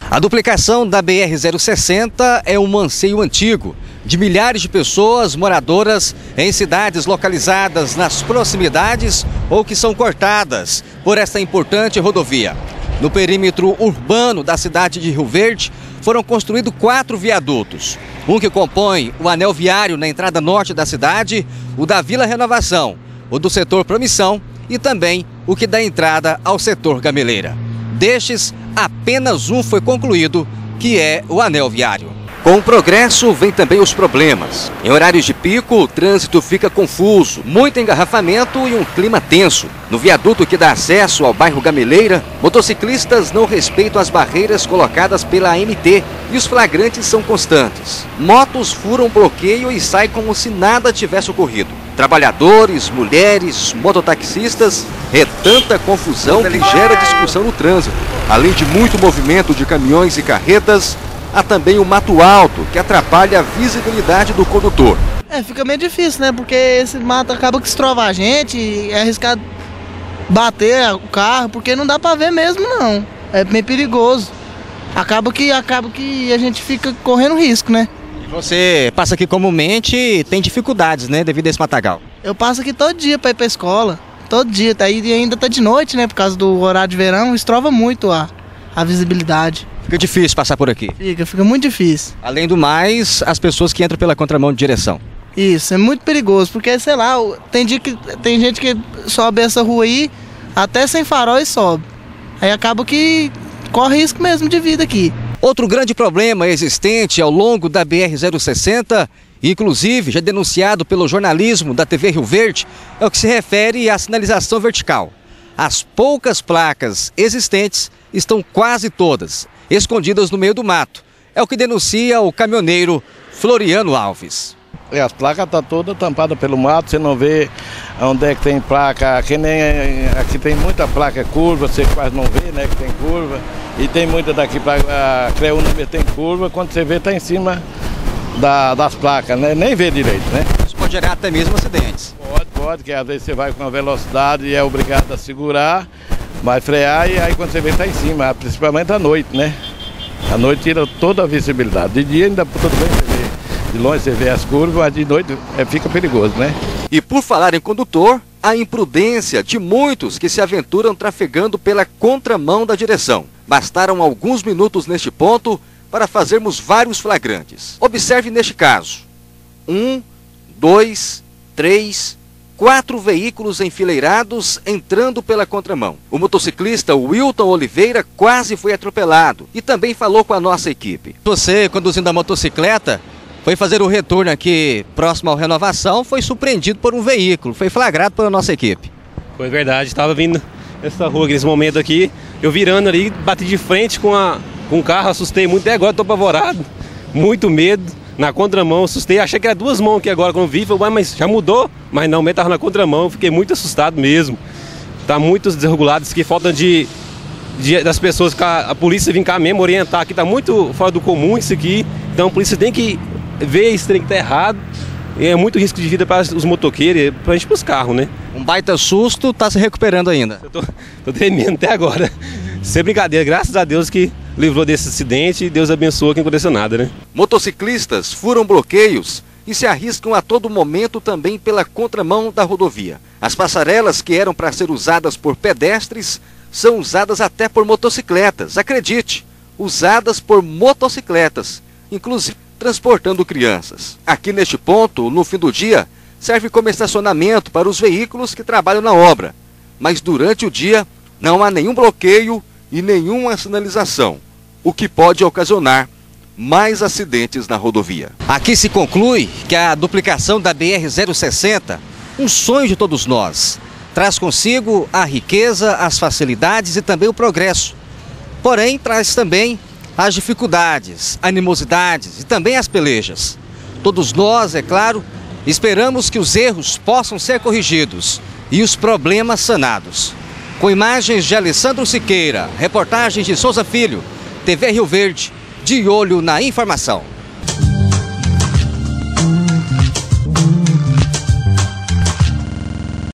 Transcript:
A duplicação da BR-060 é um anseio antigo de milhares de pessoas moradoras em cidades localizadas nas proximidades ou que são cortadas por esta importante rodovia. No perímetro urbano da cidade de Rio Verde, foram construídos 4 viadutos. Um que compõe o anel viário na entrada norte da cidade, o da Vila Renovação, o do setor Promissão e também o que dá entrada ao setor Gameleira. Destes, apenas um foi concluído, que é o anel viário. Com o progresso, vem também os problemas. Em horários de pico, o trânsito fica confuso, muito engarrafamento e um clima tenso. No viaduto que dá acesso ao bairro Gameleira, motociclistas não respeitam as barreiras colocadas pela AMT e os flagrantes são constantes. Motos furam o bloqueio e saem como se nada tivesse ocorrido. Trabalhadores, mulheres, mototaxistas, é tanta confusão que gera discussão no trânsito. Além de muito movimento de caminhões e carretas, há também o mato alto, que atrapalha a visibilidade do condutor. Fica meio difícil, né? Porque esse mato acaba que estrova a gente, é arriscado bater o carro, porque não dá pra ver mesmo, não. É meio perigoso. Acaba que a gente fica correndo risco, né? E você passa aqui comumente e tem dificuldades, né? Devido a esse matagal. Eu passo aqui todo dia pra ir pra escola. Todo dia, e ainda tá de noite, né? Por causa do horário de verão, estrova muito a visibilidade. Fica difícil passar por aqui. Fica muito difícil. Além do mais, as pessoas que entram pela contramão de direção. Isso, é muito perigoso, porque, sei lá, tem gente que sobe essa rua aí, até sem farol e sobe. Aí acaba que corre risco mesmo de vida aqui. Outro grande problema existente ao longo da BR-060, inclusive já denunciado pelo jornalismo da TV Rio Verde, é o que se refere à sinalização vertical. As poucas placas existentes estão quase todas escondidas no meio do mato. É o que denuncia o caminhoneiro Floriano Alves. As placas estão todas tampadas pelo mato, você não vê onde é que tem placa, que nem aqui tem muita placa curva, você quase não vê, né, que tem curva. E tem muita daqui para a Creúna tem curva, quando você vê está em cima das placas, né, nem vê direito, né. Isso pode gerar até mesmo acidentes. Pode, que às vezes você vai com uma velocidade e é obrigado a segurar, vai frear e aí quando você vê está em cima, principalmente à noite, né. À noite tira toda a visibilidade, de dia ainda tudo bem, você vê. De longe você vê as curvas, mas de noite fica perigoso, né? E por falar em condutor, a imprudência de muitos que se aventuram trafegando pela contramão da direção. Bastaram alguns minutos neste ponto para fazermos vários flagrantes. Observe neste caso. 1, 2, 3, 4 veículos enfileirados entrando pela contramão. O motociclista Wilton Oliveira quase foi atropelado e também falou com a nossa equipe. Você, conduzindo a motocicleta, foi fazer o retorno aqui próximo ao Renovação, foi surpreendido por um veículo, foi flagrado pela nossa equipe. Foi verdade, estava vindo essa rua nesse momento aqui, eu virando ali, bati de frente com o carro, assustei muito, até agora estou apavorado, muito medo, na contramão, assustei, achei que era 2 mãos aqui agora, quando vi, falei, mas já mudou, mas não, estava na contramão, fiquei muito assustado mesmo. Tá muitos desregulados que faltam das pessoas, a polícia vir cá mesmo, orientar aqui, tá muito fora do comum isso aqui, então a polícia tem que ver esse trem que tá errado, é muito risco de vida para os motoqueiros, para a gente, para os carros, né? Um baita susto, tá se recuperando ainda. Eu tô tremendo até agora, sem brincadeira, graças a Deus que livrou desse acidente e Deus abençoa quem aconteceu nada, né? Motociclistas furam bloqueios e se arriscam a todo momento também pela contramão da rodovia. As passarelas que eram para ser usadas por pedestres são usadas até por motocicletas, acredite, usadas por motocicletas, inclusive transportando crianças. Aqui neste ponto, no fim do dia, serve como estacionamento para os veículos que trabalham na obra. Mas durante o dia, não há nenhum bloqueio e nenhuma sinalização, o que pode ocasionar mais acidentes na rodovia. Aqui se conclui que a duplicação da BR-060, um sonho de todos nós, traz consigo a riqueza, as facilidades e também o progresso. Porém, traz também as dificuldades, animosidades e também as pelejas. Todos nós, é claro, esperamos que os erros possam ser corrigidos e os problemas sanados. Com imagens de Alessandro Siqueira, reportagens de Souza Filho, TV Rio Verde, de olho na informação.